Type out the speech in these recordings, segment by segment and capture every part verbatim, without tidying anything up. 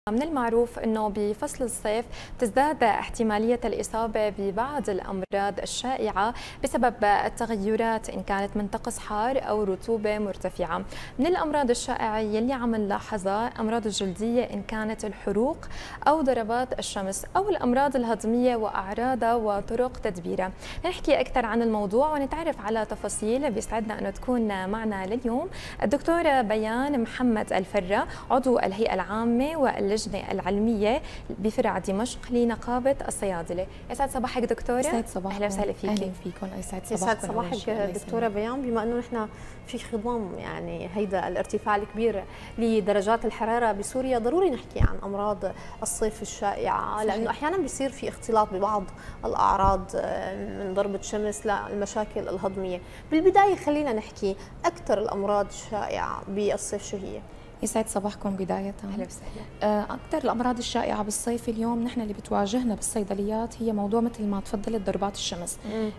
من المعروف أنه بفصل الصيف تزداد احتمالية الإصابة ببعض الأمراض الشائعة بسبب التغيرات إن كانت من طقس حار أو رطوبة مرتفعة. من الأمراض الشائعة يلي عم نلاحظها أمراض الجلدية إن كانت الحروق أو ضربات الشمس أو الأمراض الهضمية وأعراضها وطرق تدبيرها. نحكي أكثر عن الموضوع ونتعرف على تفاصيل. بيسعدنا أن تكون معنا لليوم الدكتورة بيان محمد الفرة، عضو الهيئة العامة واللجنة العلمية بفرع دمشق لنقابة الصيادلة. يسعد صباحك دكتورة. يسعد صباحك. أهلا وسهلا فيك. أهلا فيكم. يسعد صباحك. يسعد صباحك دكتورة بيان. بما أنه نحن في خضم يعني هيدا الارتفاع الكبير لدرجات الحرارة بسوريا، ضروري نحكي عن أمراض الصيف الشائعة، لأنه أحيانا بيصير في اختلاط ببعض الأعراض من ضربة شمس للمشاكل الهضمية. بالبداية خلينا نحكي أكثر الأمراض الشائعة بالصيف شو هي؟ يسعد صباحكم بداية. أهلا وسهلا. أكثر الأمراض الشائعة بالصيف اليوم نحن اللي بتواجهنا بالصيدليات هي موضوع مثل ما تفضلت ضربات الشمس.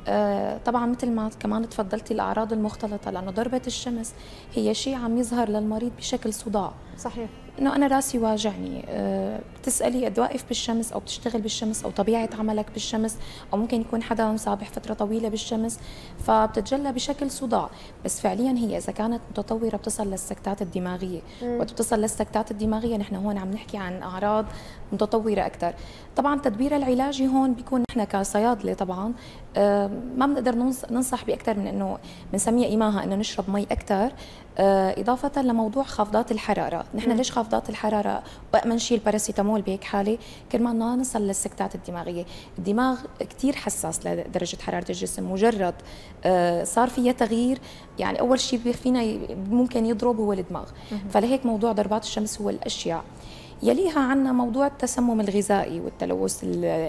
آه طبعا مثل ما كمان تفضلتي الأعراض المختلطة، لأنه ضربة الشمس هي شيء عم يظهر للمريض بشكل صداع. صحيح. انه انا راسي واجعني، أه بتسالي قد واقف بالشمس او بتشتغل بالشمس او طبيعه عملك بالشمس، او ممكن يكون حدا مسابح فتره طويله بالشمس فبتتجلى بشكل صداع. بس فعليا هي اذا كانت متطوره بتصل للسكتات الدماغيه، وبتصل للسكتات الدماغيه نحن هون عم نحكي عن اعراض متطوره اكثر. طبعا تدبير العلاجي هون بيكون نحن كصيادله طبعا أه ما بنقدر ننصح باكثر من انه بنسميها ايماها انه نشرب مي اكثر، أه اضافه لموضوع خافضات الحراره. نحن ليش خافضات الحراره وامن شيء الباراسيتامول بهيك حاله كرمال ما نصل للسكتات الدماغيه. الدماغ كثير حساس لدرجه حراره الجسم، مجرد أه صار فيها تغيير يعني اول شيء فينا ممكن يضرب هو الدماغ. فلهيك موضوع ضربات الشمس هو الاشياء. يليها عنا موضوع التسمم الغذائي والتلوث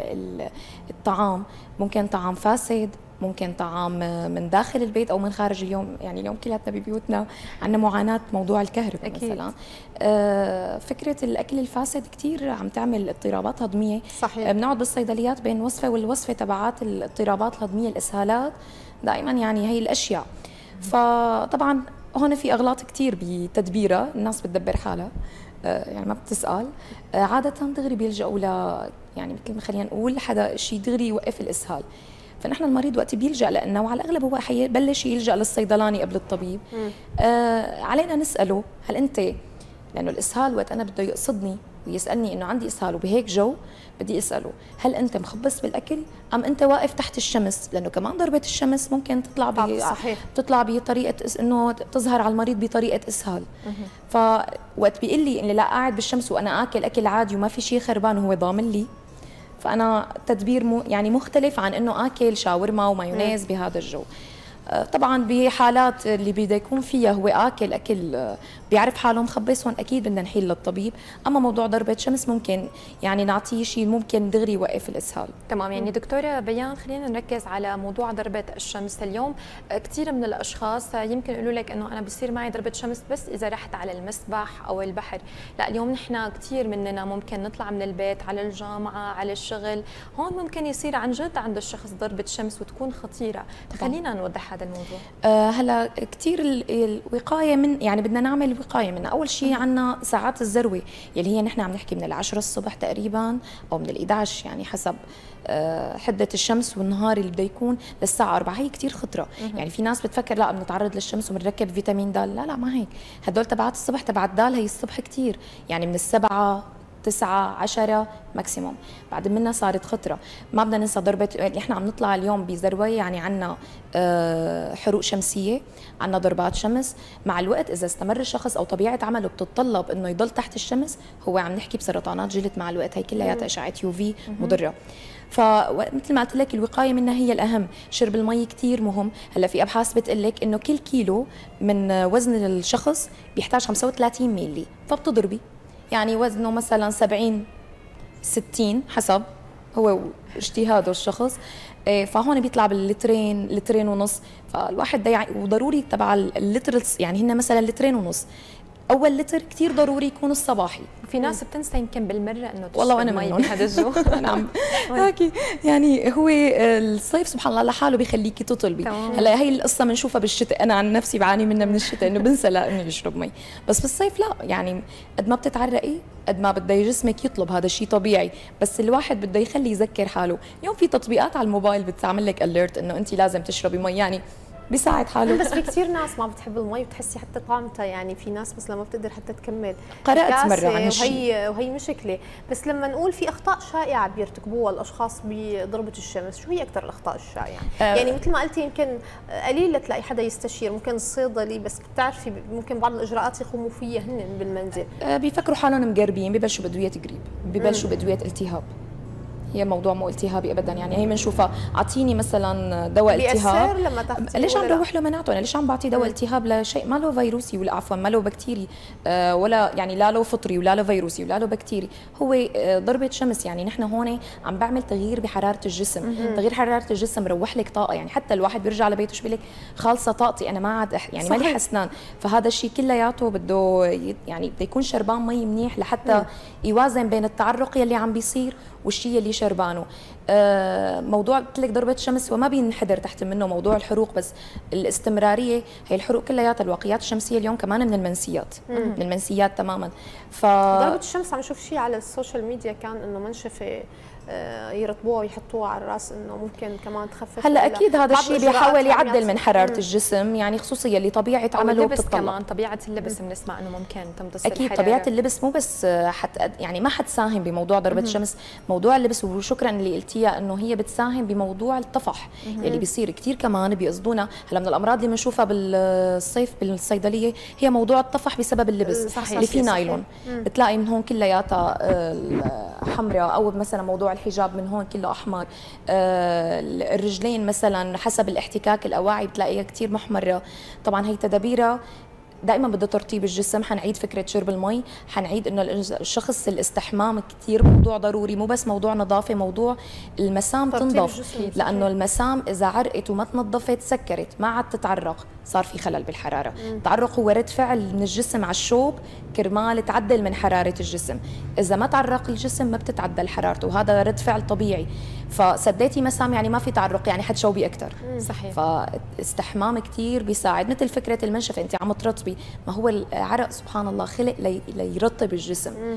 الطعام، ممكن طعام فاسد، ممكن طعام من داخل البيت او من خارج. اليوم يعني اليوم كلاتنا ببيوتنا عندنا معاناه موضوع الكهرباء أكيد. مثلا آه فكره الاكل الفاسد كثير عم تعمل اضطرابات هضميه. صحيح. بنقعد بالصيدليات بين وصفه والوصفه تبعات الاضطرابات الهضميه، الاسهالات دائما يعني هي الاشياء. فطبعا هون في اغلاط كثير بتدبيرها، الناس بتدبر حالها يعني ما بتسأل، عادة دغري بيلجأوا ل يعني مثل ما خلينا نقول حدا شيء دغري يوقف الإسهال. فنحن المريض وقت بيلجأ لأنه وعلى الأغلب هو حيبلش يلجأ للصيدلاني قبل الطبيب. آه علينا نسأله هل أنت، لأنه الإسهال وقت أنا بده يقصدني ويسألني إنه عندي إسهال وبهيك جو، بدي أسأله هل أنت مخبص بالأكل أم أنت واقف تحت الشمس؟ لأنه كمان ضربة الشمس ممكن تطلع ب تطلع بطريقة إنه تظهر على المريض بطريقة إسهال. فوقت بيقول لي إني لا قاعد بالشمس وأنا آكل أكل عادي وما في شيء خربان وهو ضامن لي، فأنا تدبير مو يعني مختلف عن إنه آكل شاورما ومايونيز بهذا الجو. طبعا بحالات اللي بده يكون فيها هو اكل اكل بيعرف حاله مخبص، هون اكيد بدنا نحيل للطبيب. اما موضوع ضربه شمس ممكن يعني نعطيه شيء ممكن دغري يوقف الاسهال. تمام. يعني دكتوره بيان خلينا نركز على موضوع ضربه الشمس. اليوم كثير من الاشخاص يمكن يقولوا لك انه انا بصير معي ضربه شمس بس اذا رحت على المسبح او البحر. لا، اليوم نحن كثير مننا ممكن نطلع من البيت على الجامعه على الشغل، هون ممكن يصير عن جد عند الشخص ضربه شمس وتكون خطيره. خلينا نوضح هذا الموضوع. أه هلا كثير الوقايه من يعني بدنا نعمل وقايه منها. اول شيء عندنا ساعات الذروه يلي هي نحن عم نحكي من العشرة الصبح تقريبا او من الإحدى عشر يعني حسب أه حده الشمس والنهار اللي بده يكون للساعه أربعة. هي كثير خطره. يعني في ناس بتفكر لا بنتعرض للشمس وبنركب فيتامين د، لا لا ما هيك. هدول تبعات الصبح تبعت د هي الصبح كثير يعني من السبعة تسعة عشرة ماكسيموم، بعد منها صارت خطره. ما بدنا ننسى ضربه اللي احنا عم نطلع اليوم بذروه، يعني عندنا أه حروق شمسيه، عندنا ضربات شمس. مع الوقت اذا استمر الشخص او طبيعه عمله بتتطلب انه يضل تحت الشمس، هو عم نحكي بسرطانات جلد مع الوقت، هي كلياتها اشعه يو في مضره. فمثل ما قلت لك الوقايه منها هي الاهم. شرب المي كثير مهم. هلا في ابحاث بتقول لك انه كل كيلو من وزن الشخص بيحتاج خمسة وثلاثين ميلي، فبتضربي يعني وزنه مثلا سبعين ستين حسب هو اجتهاده الشخص، فهون بيطلع باللترين لترين ونص. فالواحد ده يعني وضروري تبع اللتر يعني هن مثلا لترين ونص. اول لتر كثير ضروري يكون الصباحي. في ناس بتنسى يمكن بالمره انه تشرب والله وانا مي منهم بهذا الجو. نعم هيك يعني هو الصيف سبحان الله لحاله بخليكي تطلبي. هلا هي القصه بنشوفها بالشتاء، انا عن نفسي بعاني منها من الشتاء انه بنسى لا اني اشرب مي، بس بالصيف لا، يعني قد ما بتتعرقي قد ما بده جسمك يطلب، هذا الشيء طبيعي، بس الواحد بده يخلي يذكر حاله. اليوم في تطبيقات على الموبايل بتعمل لك اليرت انه انت لازم تشربي مي، يعني بيساعد حاله. بس في كثير ناس ما بتحب المي وتحسي حتى طعمتها، يعني في ناس مثلا ما بتقدر حتى تكمل. قرأت مرة عن هالشيء وهي وهي مشكلة. بس لما نقول في أخطاء شائعة بيرتكبوها الأشخاص بضربة الشمس، شو هي أكثر الأخطاء الشائعة؟ أه يعني مثل ما قلتي يمكن قليل تلاقي حدا يستشير، ممكن الصيدلي، بس بتعرفي ممكن بعض الإجراءات يقوموا فيها هن بالمنزل. أه بيفكروا حالهم مقربين، ببلشوا بأدوية قريب، ببلشوا بأدوية التهاب. هي موضوع مو التهابي ابدا، يعني هي بنشوفها اعطيني مثلا دواء التهاب لما تاخذي، ليش عم بروح له مناعته؟ انا ليش عم بعطي دواء التهاب لشيء ما له فيروسي ولا عفوا ما له بكتيري آه ولا يعني لا له فطري ولا له فيروسي ولا له بكتيري، هو آه ضربه شمس. يعني نحن هون عم بعمل تغيير بحراره الجسم، مم. تغيير حراره الجسم روح لك طاقه، يعني حتى الواحد بيرجع لبيته شو بيقول لك خالصه طاقتي انا ما عاد يعني مالي حسنان، فهذا الشيء كلياته بده يعني بده يكون شربان مي منيح لحتى مم. يوازن بين التعرق يلي عم بيصير والشيء اللي شربانه. آه موضوع قلت لك ضربه الشمس وما بينحدر تحت منه موضوع الحروق، بس الاستمراريه هي الحروق كلياتها الواقيات الشمسيه اليوم كمان من المنسيات، مم. من المنسيات تماما. ف ضربه الشمس عم نشوف شيء على السوشيال ميديا كان انه منشفه يرطبوها ويحطوها على الراس انه ممكن كمان تخفف. هلا اكيد هذا الشيء بيحاول يعدل من حراره مم. الجسم، يعني خصوصيا اللي طبيعه عمله بتطلع. كمان طبيعه اللبس بنسمع انه ممكن تمتص اكيد الحرارة. طبيعه اللبس مو بس حت يعني ما حتساهم بموضوع ضربه الشمس، موضوع اللبس وشكرا اللي قلتيها انه هي بتساهم بموضوع الطفح مم. اللي بيصير كثير كمان بيقصدونا. هلا من الامراض اللي بنشوفها بالصيف بالصيدليه هي موضوع الطفح بسبب اللبس صحيح. اللي فيه نايلون، بتلاقي من هون كلياتها حمراء، او مثلا موضوع الحجاب من هون كله احمر، آه الرجلين مثلا حسب الاحتكاك الاواعي بتلاقيها كثير محمره. طبعا هي تدابيرها دائما بدها ترطيب الجسم، حنعيد فكره شرب المي، حنعيد انه الشخص الاستحمام كثير موضوع ضروري، مو بس موضوع نظافه، موضوع المسام تنظف، لانه المسام اذا عرقت وما تنظفت سكرت ما عاد تتعرق، صار في خلل بالحراره. التعرق هو رد فعل من الجسم على الشوب كرمال تعدل من حراره الجسم، اذا ما تعرق الجسم ما بتتعدل حرارته، وهذا رد فعل طبيعي. فسديتي مسام يعني ما في تعرق، يعني حتشوبي اكثر. صحيح. فاستحمام كثير بيساعد، مثل فكره المنشفه انت عم ترطبي، ما هو العرق سبحان الله خلق لي ليرطب الجسم. مم.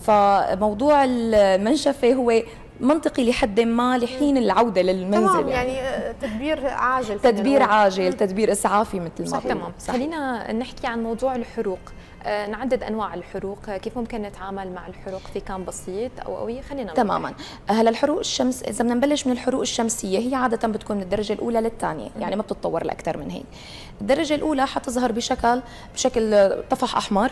فموضوع المنشفه هو منطقي لحد ما لحين العوده للمنزل. تمام، يعني, يعني تدبير عاجل، تدبير عاجل، تدبير اسعافي مثل ما تمام. خلينا نحكي عن موضوع الحروق، نعدد انواع الحروق، كيف ممكن نتعامل مع الحروق في كان بسيط او قوي؟ خلينا تماما. هلا الحروق الشمس اذا بدنا نبلش من الحروق الشمسيه هي عاده بتكون من الدرجه الاولى للثانيه، يعني ما بتتطور لاكثر من هيك. الدرجه الاولى حتظهر بشكل بشكل طفح احمر،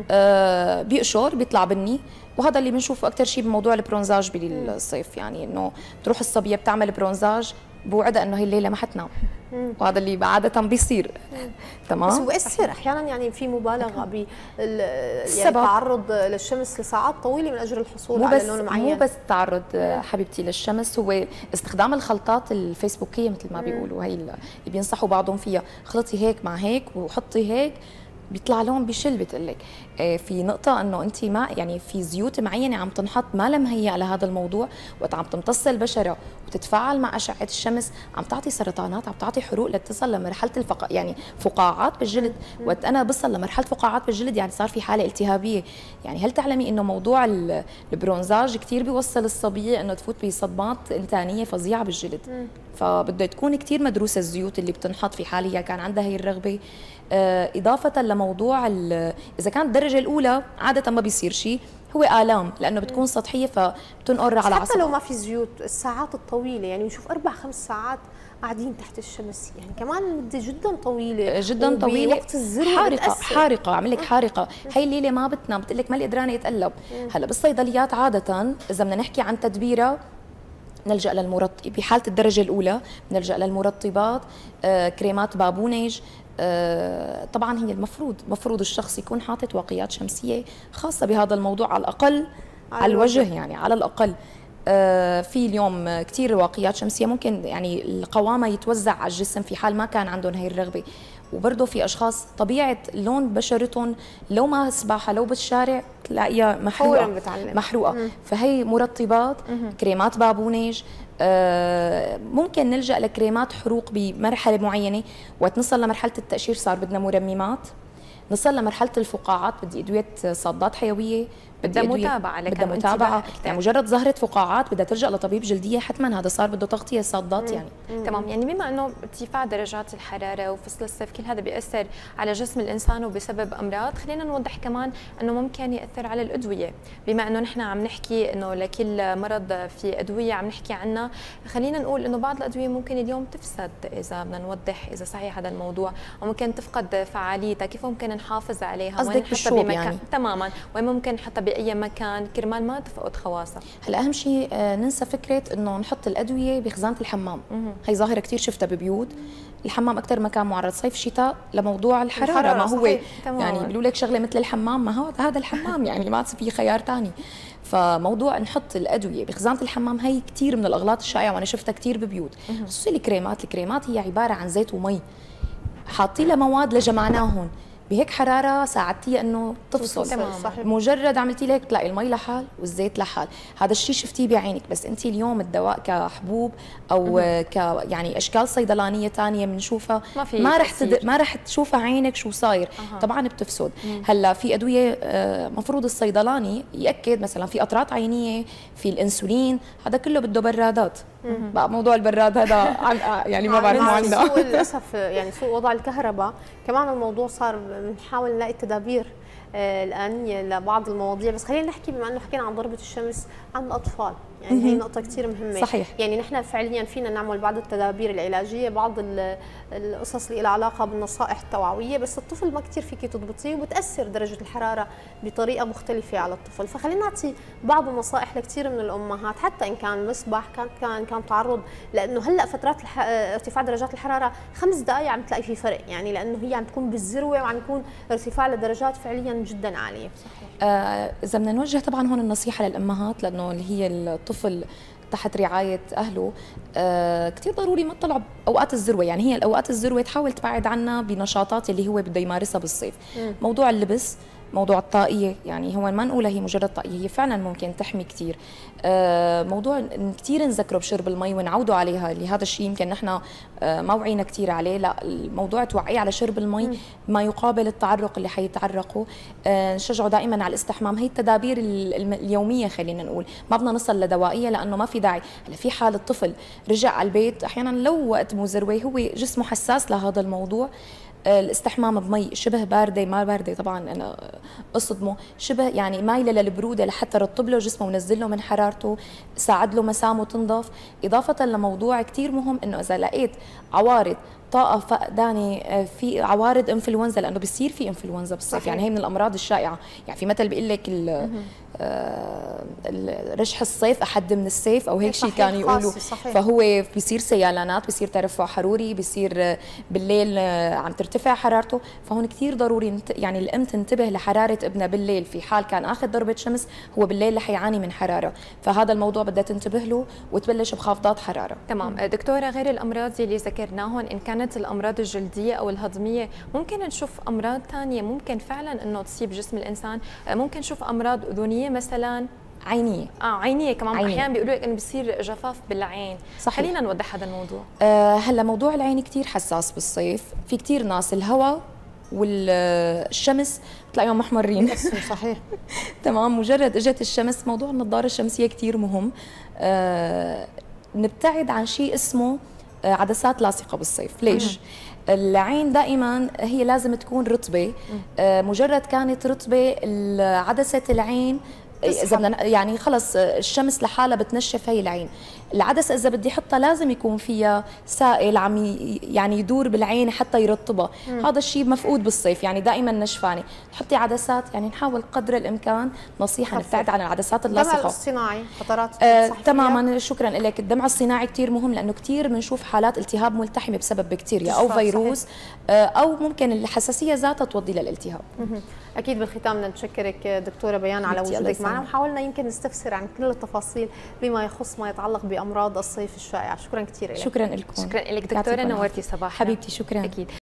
آه بيقشر بيطلع بني، وهذا اللي بنشوفه اكثر شيء بموضوع البرونزاج بالصيف، يعني انه تروح الصبيه بتعمل برونزاج بوعدها انه هي الليله ما حتنام، وهذا اللي عاده بيصير. تمام، بس بيأثر احيانا، يعني في مبالغه ب يعني التعرض للشمس لساعات طويله من اجل الحصول على لون معين. مو بس التعرض حبيبتي للشمس، هو استخدام الخلطات الفيسبوكيه مثل ما بيقولوا، هي اللي بينصحوا بعضهم فيها، خلطي هيك مع هيك وحطي هيك بيطلع لون بشل. بتقول لك في نقطه انه انت ما يعني في زيوت معينه عم تنحط ما لها مهيئه لهذا الموضوع، وقت عم تمتص البشره وتتفاعل مع اشعه الشمس عم تعطي سرطانات، عم تعطي حروق لتصل لمرحله الفق يعني فقاعات بالجلد. وقت انا بصل لمرحله فقاعات بالجلد يعني صار في حاله التهابيه. يعني هل تعلمي انه موضوع البرونزاج كثير بيوصل الصبيه انه تفوت بصدمات انتانيه فظيعه بالجلد؟ فبده تكون كثير مدروسه الزيوت اللي بتنحط في حالها كان عندها هي الرغبه. إضافة لموضوع إذا كانت الدرجة الأولى عادة ما بيصير شيء، هو آلام لأنه بتكون سطحية فبتنقر على العصب. حتى لو ما في زيوت، الساعات الطويلة يعني نشوف أربع خمس ساعات قاعدين تحت الشمس، يعني كمان مدة جدا طويلة جدا طويلة، وقت الذروة حارقة حارقة عم لك حارقة. هي الليلة ما بتنام، بتقول لك مالي قدرانة يتقلب. هلا بالصيدليات عادة إذا بدنا نحكي عن تدبيرها نلجأ للمرطب، بحالة الدرجة الأولى نلجأ للمرطبات، آه، كريمات بابونج. آه، طبعا هي المفروض مفروض الشخص يكون حاطط واقيات شمسية خاصة بهذا الموضوع على الأقل على, على الوجه، يعني على الأقل آه في اليوم كثير واقيات شمسيه ممكن يعني القوامه يتوزع على الجسم في حال ما كان عندهم هي الرغبه. وبرضه في اشخاص طبيعه لون بشرتهم لو ما سباحه لو بالشارع تلاقيها محروقه محروقه مم. فهي مرطبات مم. كريمات بابونج. آه ممكن نلجا لكريمات حروق بمرحله معينه، وقت نصل لمرحله التقشير صار بدنا مرممات، نصل لمرحله الفقاعات بدي ادويه صادات حيويه، بدها متابعه بدها متابعه يعني مجرد ظهرت فقاعات بدها ترجع لطبيب جلديه حتما، هذا صار بده تغطيه صادات يعني. مم. تمام. يعني بما انه ارتفاع درجات الحراره وفصل الصيف كل هذا بياثر على جسم الانسان وبسبب امراض، خلينا نوضح كمان انه ممكن ياثر على الادويه. بما انه نحن عم نحكي انه لكل مرض في ادويه عم نحكي عنها، خلينا نقول انه بعض الادويه ممكن اليوم تفسد اذا بدنا نوضح اذا صحيح هذا الموضوع، وممكن تفقد فعاليتها، كيف ممكن نحافظ عليها؟ قصدك بالشوب يعني؟ تماما، وين ممكن حتى باي مكان كرمال ما تفقد خواصها. هلا اهم شيء آه ننسى فكره انه نحط الادويه بخزانه الحمام. مم. هي ظاهره كثير شفتها ببيوت. الحمام اكثر مكان معرض صيف شتاء لموضوع الحراره, الحرارة ما هو يعني بيقولوا لك شغله مثل الحمام، ما هو هذا الحمام يعني ما في خيار ثاني. فموضوع نحط الادويه بخزانه الحمام هي كثير من الاغلاط الشائعه وانا شفتها كثير ببيوت، خصوصي الكريمات. الكريمات هي عباره عن زيت ومي حاطين لها مواد لجمعناهم بهيك حراره ساعدتيها انه تفصل. صحيح. مجرد عملتي لك تلاقي المي لحال والزيت لحال، هذا الشيء شفتيه بعينك. بس انت اليوم الدواء كحبوب او ك يعني اشكال صيدلانيه ثانيه بنشوفها ما, ما رح تد... ما رح تشوفها عينك شو صاير. أه. طبعا بتفسد. مم. هلا في ادويه مفروض الصيدلاني ياكد مثلا في قطرات عينيه، في الانسولين، هذا كله بده برادات. مم. بقى موضوع البراد هذا عن يعني ما بعرف عندنا سوء للاسف يعني سوء وضع الكهرباء كمان الموضوع صار بنحاول نلاقي تدابير آه الان لبعض المواضيع. بس خلينا نحكي بما انه حكينا عن ضربه الشمس عن الاطفال، يعني هي نقطه كثير مهمه. صحيح. يعني نحن فعليا فينا نعمل بعض التدابير العلاجيه، بعض القصص اللي لها علاقه بالنصائح التوعويه، بس الطفل ما كثير فيك تضبطيه وبتاثر درجه الحراره بطريقه مختلفه على الطفل. فخلينا نعطي بعض النصائح لكثير من الامهات، حتى ان كان مسبح كان كان كان تعرض، لانه هلا فترات الح... ارتفاع درجات الحراره خمس دقائق عم تلاقي في فرق، يعني لانه هي عم تكون بالذروه وعم يكون ارتفاع لدرجات فعليا جدا عاليه. صحيح. آه اذا بدنا نوجه طبعا هون النصيحه للامهات، لانه اللي هي الطفل تحت رعايه اهله آه كثير ضروري ما تطلعوا باوقات الذروه، يعني هي الاوقات الذروه تحاول تبعد عنا بنشاطات اللي هو بده يمارسها بالصيف. م. موضوع اللبس، موضوع الطاقيه، يعني هو ما نقولها هي مجرد طاقيه، هي فعلا ممكن تحمي كثير. آه موضوع كثير نذكره بشرب المي ونعودوا عليها، اللي هذا الشيء يمكن نحن آه ما وعينا كثير عليه. لا، الموضوع توعيه على شرب المي م. ما يقابل التعرق اللي حيتعرقوا. آه نشجعوا دائما على الاستحمام. هي التدابير اليوميه خلينا نقول، ما بدنا نصل لدوائيه لانه ما في داعي. هلا في حال الطفل رجع على البيت احيانا لو وقت مو ذروه هو جسمه حساس لهذا الموضوع، الاستحمام بمي شبه بارده، ما بارده طبعا انا اصدمه، شبه يعني مايله للبروده لحتى رطب له جسمه ونزل له من حرارته، ساعد له مسامه تنضف. اضافه لموضوع كثير مهم انه اذا لقيت عوارض طاقه فقدانه، في عوارض انفلونزا، لانه بيصير في انفلونزا بالصيف، يعني هي من الامراض الشائعه. يعني في مثل بيقول لك رشح الصيف احد من السيف او هيك شيء كانوا يقولوا. فهو بيصير سيالانات، بيصير ترفع حروري، بيصير بالليل عم ترتفع حرارته. فهون كثير ضروري يعني الام تنتبه لحراره ابنها بالليل، في حال كان اخذ ضربه شمس هو بالليل رح يعاني من حراره، فهذا الموضوع بدها تنتبه له وتبلش بخافضات حراره. تمام. دكتوره، غير الامراض اللي ذكرناهم ان كانت الامراض الجلديه او الهضميه، ممكن نشوف امراض ثانيه ممكن فعلا انه تصيب جسم الانسان؟ ممكن نشوف امراض اذنيه مثلا، عينيه. اه عينيه كمان. احيانا بيقولوا لك انه بصير جفاف بالعين. صحيح. خلينا نوضح هذا الموضوع. آه هلا موضوع العين كثير حساس بالصيف، في كثير ناس الهواء والشمس بتلاقيهم محمرين. صحيح. تمام. مجرد اجت الشمس، موضوع النظاره الشمسيه كثير مهم. آه نبتعد عن شيء اسمه عدسات لاصقه بالصيف. ليش؟ العين دائما هي لازم تكون رطبه. آه مجرد كانت رطبه عدسه العين اذا بدنا يعني خلص الشمس لحالها بتنشف هي العين. العدسه اذا بدي احطها لازم يكون فيها سائل عم يعني يدور بالعين حتى يرطبها. مم. هذا الشيء مفقود بالصيف، يعني دائما نشفانه. تحطي عدسات، يعني نحاول قدر الامكان نصيحه نبتعد عن العدسات اللاصقه. الدمع الصناعي خطرات آه تماما، شكرا لك. الدمع الصناعي كثير مهم، لانه كثير بنشوف حالات التهاب ملتحمه بسبب بكتيريا او فيروس. آه او ممكن الحساسيه ذاتها تودي للالتهاب. مم. اكيد بالختام بدنا نشكرك دكتوره بيان على وجودك معنا. معنا وحاولنا يمكن نستفسر عن كل التفاصيل بما يخص ما يتعلق بامراض الصيف الشائعه. شكرا كثير لك. شكرا لكم. شكرا لك دكتوره، نورتي صباحنا حبيبتي. شكرا. اكيد.